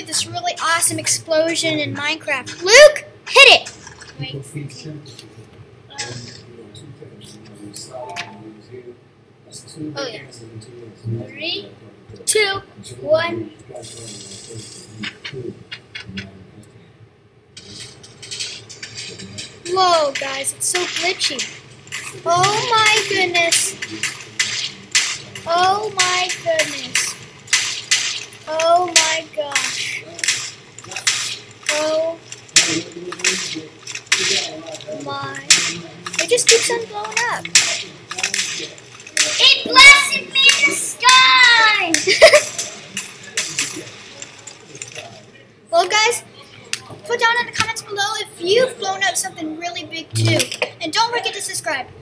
you this really awesome explosion in Minecraft. Luke, hit it! Wait. Oh yeah. 3, 2, 1. Whoa, guys, it's so glitchy. Oh my goodness. Oh my goodness. Oh my gosh. Oh my. It just keeps on blowing up. It blasted me in the sky! Well, guys, put down in the comments below if you've blown up something really big too. And don't forget to subscribe.